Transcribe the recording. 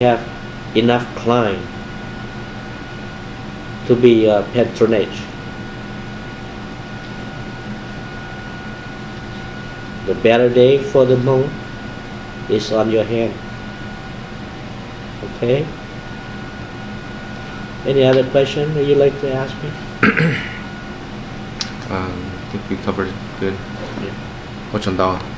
have enough client to be patronage. The better day for the moon is on your hand. Okay? Any other question that you'd like to ask me? I think we covered it good. Yeah. 我讲到了。